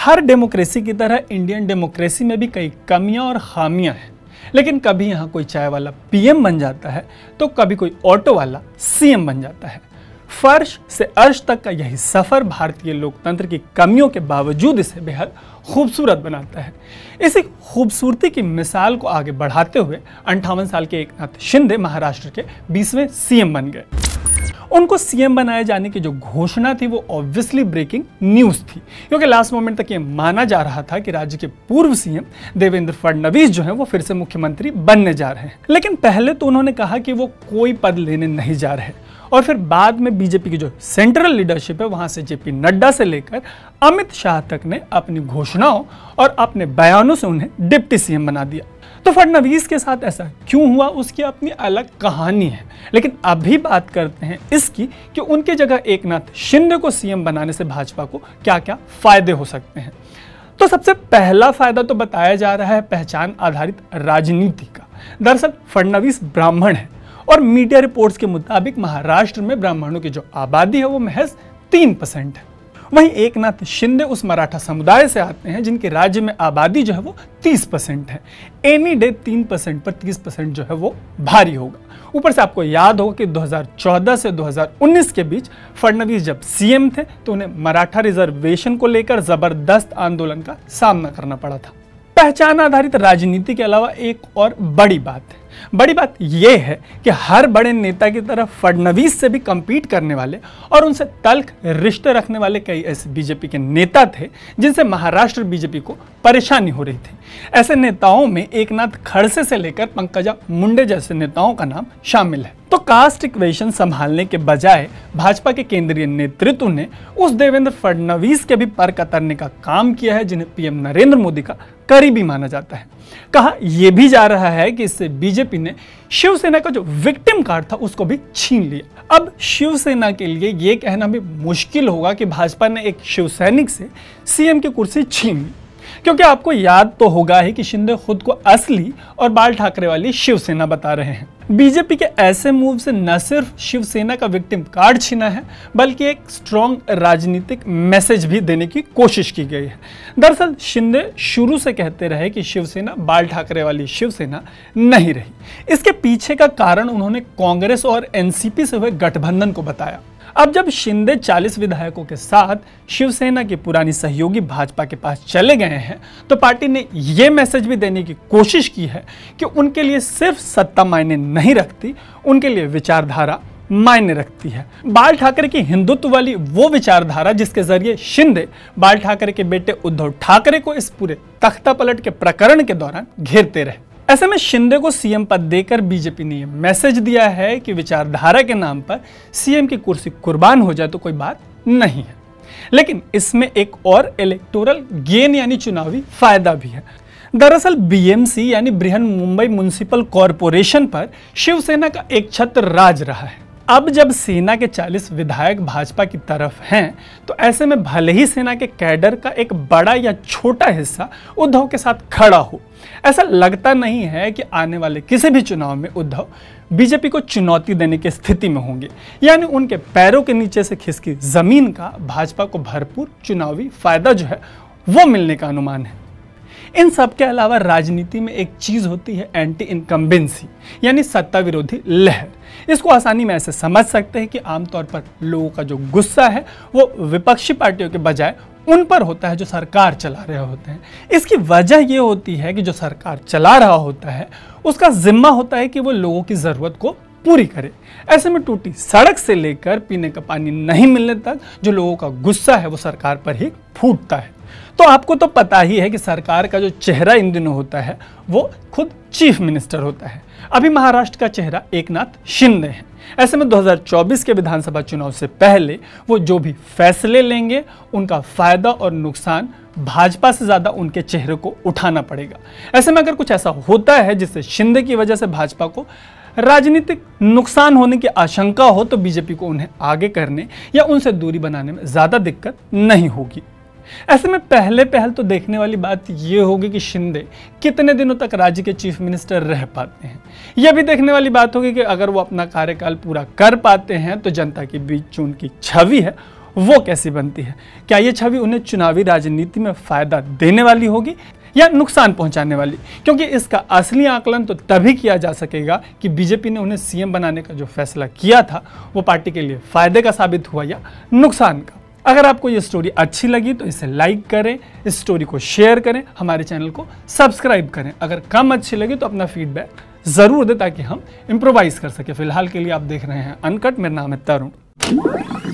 हर democracy की तरह Indian democracy में भी कई कमियां और खामियां हैं, लेकिन कभी यहाँ कोई चाय वाला पीएम बन जाता है तो कभी कोई ऑटो वाला सीएम बन जाता है। फर्श से अर्श तक का यही सफर भारतीय लोकतंत्र की कमियों के बावजूद इसे बेहद खूबसूरत बनाता है। इसी खूबसूरती की मिसाल को आगे बढ़ाते हुए 58 साल के एकनाथ शिंदे महाराष्ट्र के 20वें सीएम बन गए। उनको सीएम बनाए जाने की जो घोषणा थी वो ऑब्वियसली ब्रेकिंग न्यूज थी, क्योंकि लास्ट मोमेंट तक ये माना जा रहा था कि राज्य के पूर्व सीएम देवेंद्र फडणवीस जो हैं वो फिर से मुख्यमंत्री बनने जा रहे हैं। लेकिन पहले तो उन्होंने कहा कि वो कोई पद लेने नहीं जा रहे, और फिर बाद में बीजेपी की जो सेंट्रल लीडरशिप है वहां से जेपी नड्डा से लेकर अमित शाह तक ने अपनी घोषणाओं और अपने बयानों से उन्हें डिप्टी सीएम बना दिया। तो फडणवीस के साथ ऐसा क्यों हुआ उसकी अपनी अलग कहानी है, लेकिन अभी बात करते हैं इसकी कि उनके जगह एकनाथ शिंदे को सीएम बनाने से भाजपा को क्या क्या फायदे हो सकते हैं। तो सबसे पहला फायदा तो बताया जा रहा है पहचान आधारित राजनीति का। दरअसल फडणवीस ब्राह्मण है और मीडिया रिपोर्ट्स के मुताबिक महाराष्ट्र में ब्राह्मणों की जो आबादी है वो महज 3% है। वहीं एकनाथ शिंदे उस मराठा समुदाय से आते हैं जिनकी राज्य में आबादी जो है वो 30% है। एनी डे 3% पर 30% जो है वो भारी होगा। ऊपर से आपको याद होगा कि 2014 से 2019 के बीच फडणवीस जब सीएम थे तो उन्हें मराठा रिजर्वेशन को लेकर जबरदस्त आंदोलन का सामना करना पड़ा था। पहचान आधारित राजनीति के अलावा एक और बड़ी बात यह है कि हर बड़े नेता की तरह फडणवीस से भी compete करने वाले और उनसे तल्ख रिश्ते रखने वाले कई ऐसे बीजेपी के नेता थे जिनसे महाराष्ट्र बीजेपी को परेशानी हो रही थी। ऐसे नेताओं में एकनाथ खड़से से लेकर पंकजा मुंडे जैसे नेताओं का नाम शामिल है। तो कास्ट इक्वेशन संभालने के बजाय भाजपा के केंद्रीय नेतृत्व ने उस देवेंद्र फडणवीस के भी पर कतरने का काम किया है जिन्हें पीएम नरेंद्र मोदी का करीबी माना जाता है। कहा यह भी जा रहा है कि इससे बीजेपी ने शिवसेना का जो विक्टिम कार्ड था उसको भी छीन लिया। अब शिवसेना के लिए यह कहना भी मुश्किल होगा कि भाजपा ने एक शिवसैनिक से सीएम की कुर्सी छीन ली, क्योंकि आपको याद तो होगा ही कि शिंदे खुद को असली और बाल ठाकरे वाली शिवसेना बता रहे हैं। बीजेपी के ऐसे मूव से न सिर्फ शिवसेना का विक्टिम कार्ड छीना है बल्कि एक स्ट्रॉन्ग राजनीतिक मैसेज भी देने की कोशिश की गई है। दरअसल शिंदे शुरू से कहते रहे कि शिवसेना बाल ठाकरे वाली शिवसेना नहीं रही। इसके पीछे का कारण उन्होंने कांग्रेस और एनसीपी से हुए गठबंधन को बताया। अब जब शिंदे 40 विधायकों के साथ शिवसेना की पुरानी सहयोगी भाजपा के पास चले गए हैं तो पार्टी ने यह मैसेज भी देने की कोशिश की है कि उनके लिए सिर्फ सत्ता मायने नहीं रखती, उनके लिए विचारधारा मायने रखती है। बाल ठाकरे की हिंदुत्व वाली वो विचारधारा जिसके जरिए शिंदे बाल ठाकरे के बेटे उद्धव ठाकरे को इस पूरे तख्ता पलट के प्रकरण के दौरान घेरते रहे। ऐसे में शिंदे को सीएम पद देकर बीजेपी ने यह मैसेज दिया है कि विचारधारा के नाम पर सीएम की कुर्सी कुर्बान हो जाए तो कोई बात नहीं है। लेकिन इसमें एक और इलेक्टोरल गेन यानी चुनावी फायदा भी है। दरअसल बीएमसी यानी बृहन मुंबई म्युनिसिपल कॉरपोरेशन पर शिवसेना का एक छत्र राज रहा है। अब जब सेना के 40 विधायक भाजपा की तरफ हैं तो ऐसे में भले ही सेना के कैडर का एक बड़ा या छोटा हिस्सा उद्धव के साथ खड़ा हो, ऐसा लगता नहीं है कि आने वाले किसी भी चुनाव में उद्धव बीजेपी को चुनौती देने की स्थिति में होंगे, यानी उनके पैरों के नीचे से खिसकी जमीन का भाजपा को भरपूर चुनावी फायदा जो है वो मिलने का अनुमान है। इन सब के अलावा राजनीति में एक चीज होती है एंटी इनकम्बेंसी यानी सत्ता विरोधी लहर। इसको आसानी में ऐसे समझ सकते हैं कि आमतौर पर लोगों का जो गुस्सा है वो विपक्षी पार्टियों के बजाय उन पर होता है जो सरकार चला रहे होते हैं। इसकी वजह ये होती है कि जो सरकार चला रहा होता है उसका जिम्मा होता है कि वो लोगों की जरूरत को पूरी करे। ऐसे में टूटी सड़क से लेकर पीने का पानी नहीं मिलने तक जो लोगों का गुस्सा है वो सरकार पर ही फूटता है। तो आपको तो पता ही है कि सरकार का जो चेहरा इन दिनों होता है वो खुद चीफ मिनिस्टर होता है। अभी महाराष्ट्र का चेहरा एकनाथ शिंदे है। ऐसे में 2024 के विधानसभा चुनाव से पहले वो जो भी फैसले लेंगे उनका फायदा और नुकसान भाजपा से ज्यादा उनके चेहरे को उठाना पड़ेगा। ऐसे में अगर कुछ ऐसा होता है जिससे शिंदे की वजह से भाजपा को राजनीतिक नुकसान होने की आशंका हो तो बीजेपी को उन्हें आगे करने या उनसे दूरी बनाने में ज्यादा दिक्कत नहीं होगी। ऐसे में पहले पहल तो देखने वाली बात यह होगी कि शिंदे कितने दिनों तक राज्य के चीफ मिनिस्टर रह पाते हैं। यह भी देखने वाली बात होगी कि अगर वो अपना कार्यकाल पूरा कर पाते हैं तो जनता के बीच जो उनकी छवि है वो कैसी बनती है? क्या ये छवि उन्हें चुनावी राजनीति में फायदा देने वाली होगी या नुकसान पहुंचाने वाली? क्योंकि इसका असली आकलन तो तभी किया जा सकेगा कि बीजेपी ने उन्हें सीएम बनाने का जो फैसला किया था वो पार्टी के लिए फायदे का साबित हुआ या नुकसान का। अगर आपको ये स्टोरी अच्छी लगी तो इसे लाइक करें, इस स्टोरी को शेयर करें, हमारे चैनल को सब्सक्राइब करें। अगर कम अच्छी लगी तो अपना फीडबैक ज़रूर दें ताकि हम इम्प्रोवाइज़ कर सकें। फिलहाल के लिए आप देख रहे हैं अनकट। मेरा नाम है तरुण।